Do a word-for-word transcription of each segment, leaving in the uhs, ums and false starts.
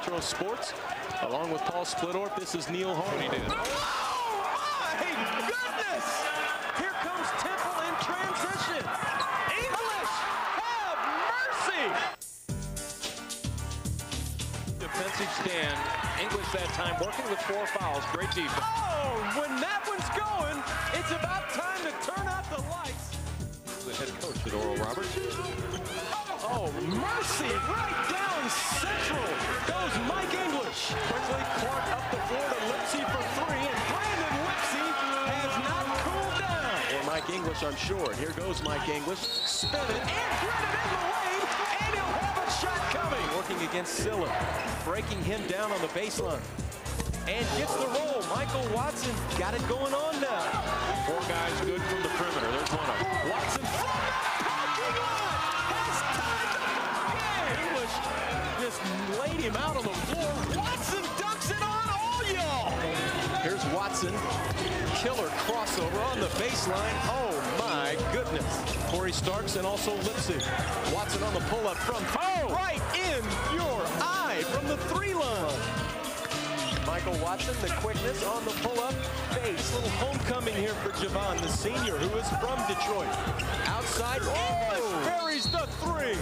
Metro Sports. Along with Paul Splittorff, this is Neil Holm. Oh, my goodness! Here comes Temple in transition. English, have mercy! Defensive stand. English that time working with four fouls. Great defense. Oh, when that one's going, it's about time to turn out the lights. The head coach at Oral Roberts. Oh, mercy! Right down central goes Mike English. Quickly, Clark up the floor to Lipsy for three, and Brandon Lipsy has not cooled down. or Mike English, I'm sure. And here goes Mike English. Spin it and thread it in the lane, and he'll have a shot coming. Working against Silla, breaking him down on the baseline. And gets the roll. Michael Watson got it going on now. Four guys good from the perimeter. There's one of them. Watson from the parking lot has tied the game. English just laid him out on the floor. Watson dunks it on all y'all. Here's Watson. Killer crossover on the baseline. Oh, my goodness. Corey Starks and also Lipsy. Watson on the pull-up from oh! Right in your eye from the three line. Michael Watson, the quickness on the pull-up face. Little homecoming here for Javon, the senior, who is from Detroit. Outside, oh! Buries the three.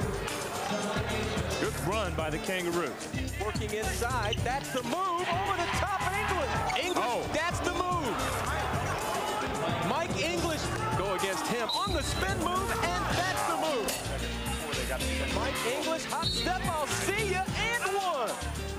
Good run by the Kangaroos. Working inside, that's the move. Over the top, English. English, Oh. that's the move. Mike English go against him on the spin move, and that's the move. Mike English, hot step, I'll see ya, and one.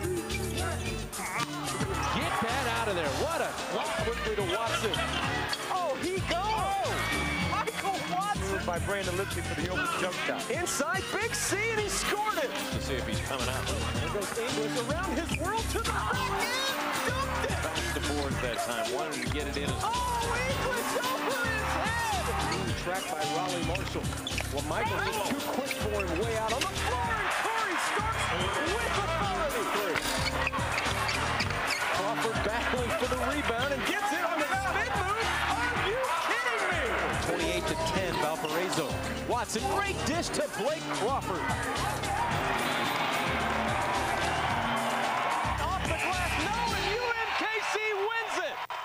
Get that out of there. What a block quickly to Watson. Oh, he goes. Michael Watson. By Brandon Lipsy for the open jump shot. Inside Big C, and he scored it. To see if he's coming out. There goes English around his world to the rack and dunked it. Bounced the boards that time. Wanted to get it in. Oh, English over his head. Being tracked by Raleigh Marshall. Well, Michael was too quick for him, way out on the floor, and Corey Starks with authority. Three. Crawford battling for the rebound and gets it on the spin move. Are you kidding me? twenty-eight to ten, Valparaiso. Watson, great dish to Blake Crawford. Off the glass, no, and U M K C wins it.